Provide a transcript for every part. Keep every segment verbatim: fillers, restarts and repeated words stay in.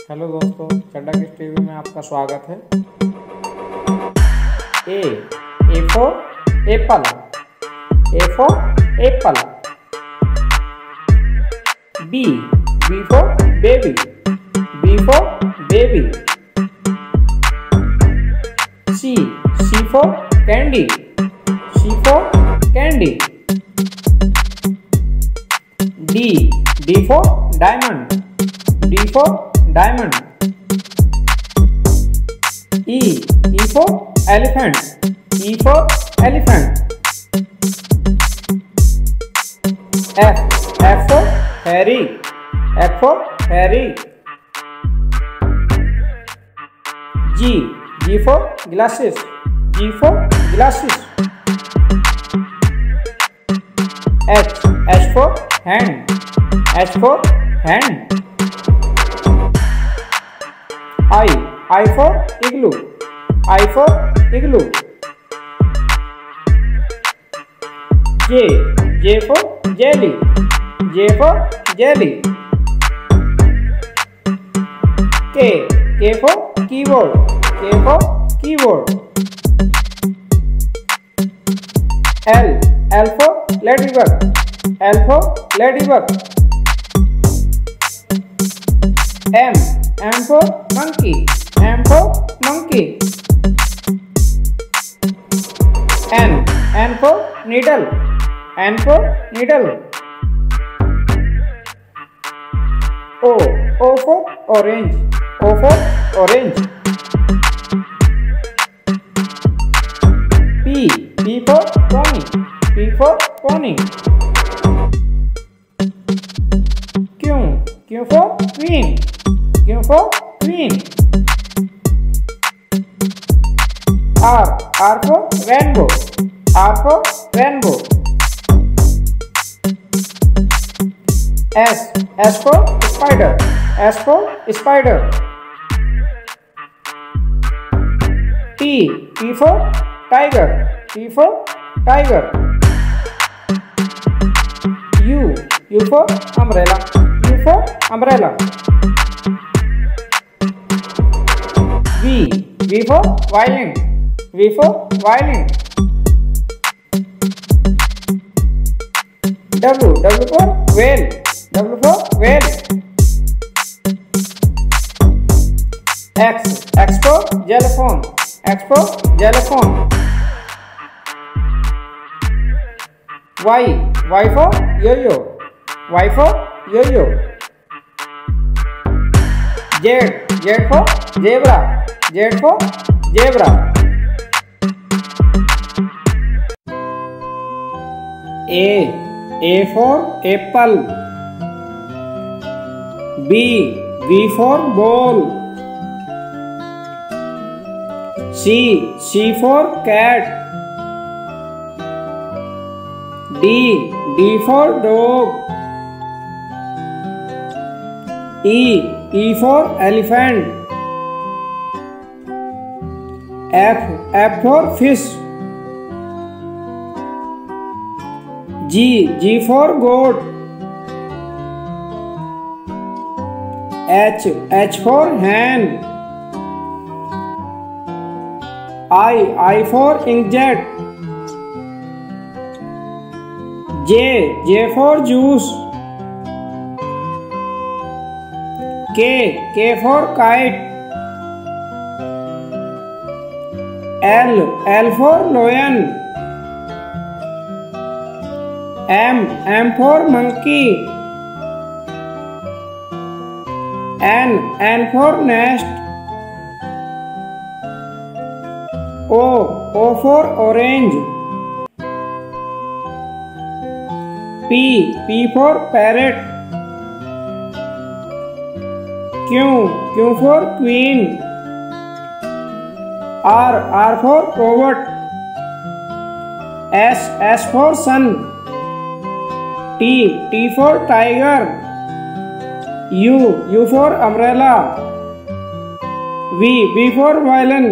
Hello दोस्तों, चड्डा किस TV में आपका स्वागत है। A A for apple, A for apple. B B for baby, B for baby. C C for candy, C for candy. D D for diamond, D for diamond. E E for elephant, E for elephant. F F for fairy, F for fairy. G G for glasses, G for glasses. H H for hand, H for hand. I I for igloo, I for igloo. J J for jelly, J for jelly. K K for keyboard, K for keyboard. L L for ladybug, L for ladybug. M M for monkey, M for monkey. N N for needle, N for needle. O O for orange, O for orange. P P for pony, P for pony. Q Q for queen, Q for queen. R R for rainbow, R for rainbow. S S for spider, S for spider. T T for tiger, T for tiger. U U for umbrella, U for umbrella. V V for violin, V for violin. W W for whale, W for whale. X X for xylophone, X for xylophone. Y Y for yo-yo, Y for yo-yo. Z Z for zebra, Z for zebra. A A for apple. B B for ball. C C for cat. D D for dog. E E for elephant. F F for fish. G G for goat. H H for hen. I I for inkjet. J J for juice. K K for kite. L L for lion. M M for monkey. N N for nest. O O for orange. P P for parrot. Q Q for queen. R R for robot. S S for sun. T T for tiger. U U for umbrella. V V for violin.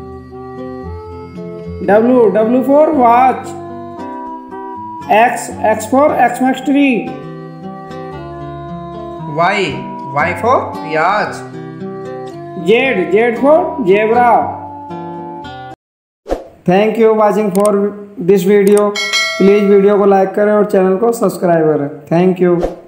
W W for watch. X X for Xmas tree. Y Y for Yaz. Z, Z for zebra. Thank you watching for this video. Please video को like करें और channel को subscribe करें। Thank you.